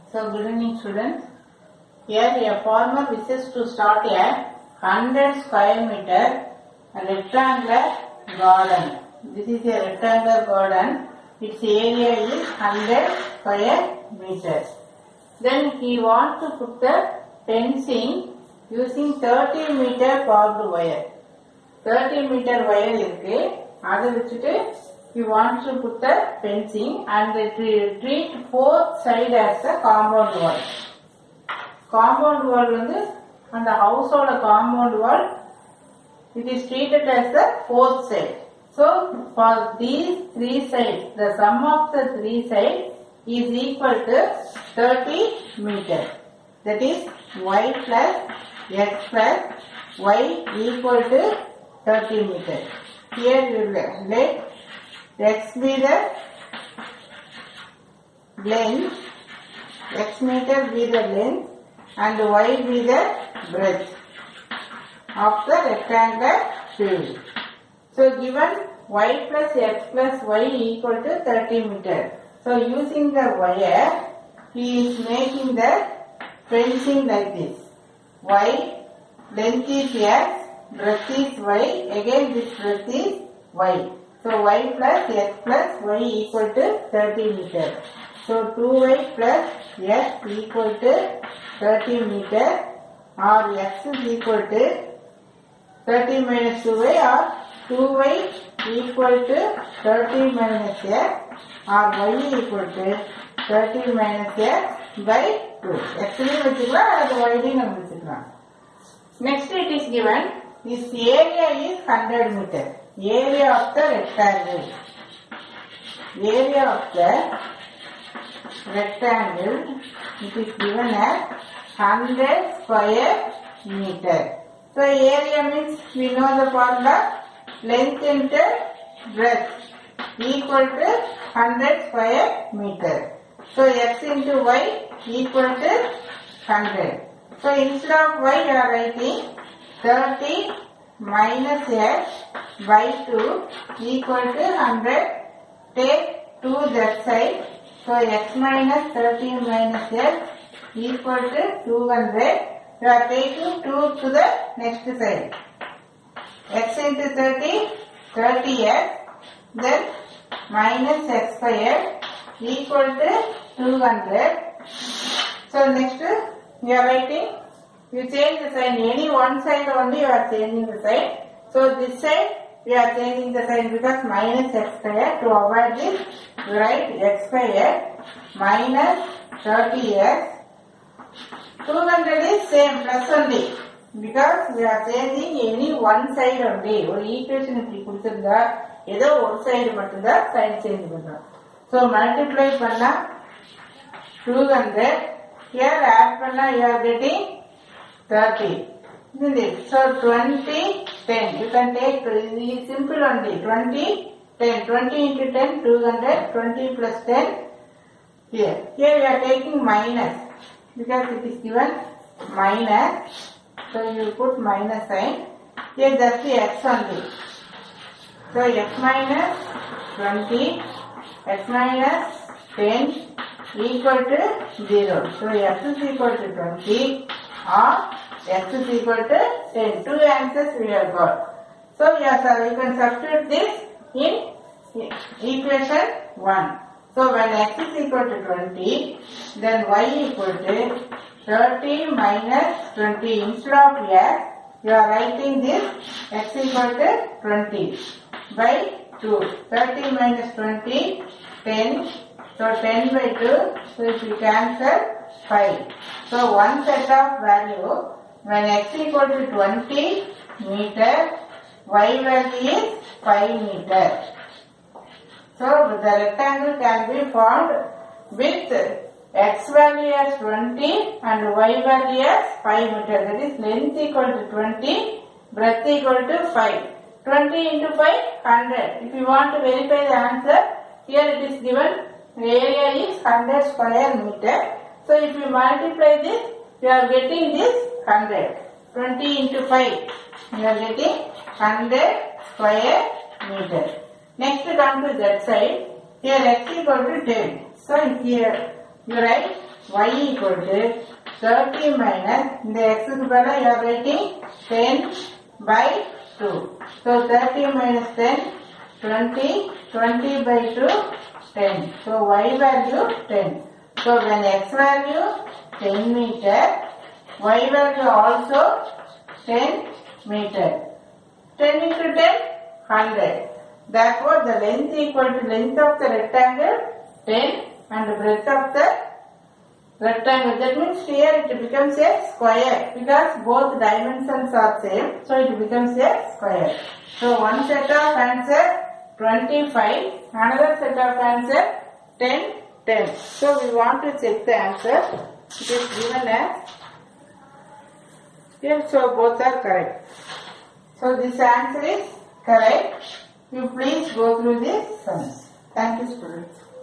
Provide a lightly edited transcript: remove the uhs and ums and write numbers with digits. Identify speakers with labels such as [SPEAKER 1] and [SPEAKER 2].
[SPEAKER 1] So, good evening students. Here a farmer wishes to start a 100 square meter rectangular garden. This is a rectangular garden. Its area is 100 square meters. Then he wants to put the fencing using 30 meter barbed wire. 30 meter wire இருக்கு. அதை வச்சுட்டு he wants to put the fencing and treat fourth side as a compound wall. Compound wall வந்து அந்த ஹவுஸோட compound wall it is treated as the fourth side. So for these three sides, the sum of the three sides is equal to 30 meters. That is y plus x plus y equal to 30 meters. Here we let x be the length, x meter be the length and y be the breadth of the rectangular field. So given y plus x plus y equal to 30 meters. So using the wire, he is making the fencing like this. Y, length is x, breadth is y, again this breadth is y. So y plus x plus y equal to 30 meters. So 2y plus x equal to 30 meters or x is equal to 30 minus 2y or 2y equal to 30 minus x or y equal to 30 minus x by 2. X is வச்சுக்கலாம் அல்லது y நம்ம வச்சுக்கலாம். Next it is given this area is 100 meters. Area of the rectangle. Area of the rectangle it is given as 100 square meter. So area means we know the formula length into breadth equal to 100 square meter. So x into y equal to 100. So instead of y you are writing 30 minus x by 2 equal to 100. Take 2 that side. So x minus 30 minus x equal to 200. You are taking 2 to the next side. X into 30, 30x, then minus x squared equal to 200. So next you are writing, you change the sign, any one side only you are changing the sign. So this side we are changing the sign because minus x squared. To avoid this, we write x squared minus 30x. 200 is same plus only because we are changing any one side only. ஒரு equation இப்படி கொடுத்திருந்தா ஏதோ ஒரு side மட்டும்தான் sign change பண்றோம். So multiply பண்ணா 200. Here add பண்ணா you are getting 30. Isn't it? So 20, 10. You can take simple only 20, 10. 20 into 10, 200. 20 plus 10. Here we are taking minus because it is given minus. So you put minus sign. Here that's the x only. So x minus 20, x minus 10 equal to 0. So x is equal to 20 or x is equal to 10. Two answers we have got. So yes, you can substitute this in equation 1. So when x is equal to 20, then y equal to 30 minus 20. Instead of x, you are writing this x equal to 20 by 2. 30 minus 20, 10. So 10 by 2, so if you cancel 5. So one set of value, when x equal to 20 meter, y value is 5 meter. So the rectangle can be formed with x value as 20 and y value as 5 meter. That is length equal to 20, breadth equal to 5. 20 into 5, 100. If you want to verify the answer, here it is given area is 100 square meter. So if you multiply this, you are getting this 100. 20 into 5, you are getting 100 square meter. Next come to that side. Here x equal to 10. So here you write y equal to 30 minus the x is better you are writing 10 by 2. So 30 minus 10 20 20 by 2 10. So y value 10. So when x value 10 meter, y value also 10 meter. 10 into 10 100. Therefore the length equal to length of the rectangle 10 and the breadth of the rectangle. That means here it becomes a square because both dimensions are same. So it becomes a square. So one set of answer 25, another set of answer 10, 10. So we want to check the answer. It is given as here. So both are correct. So this answer is correct. You please go through this sums. Thank you, students.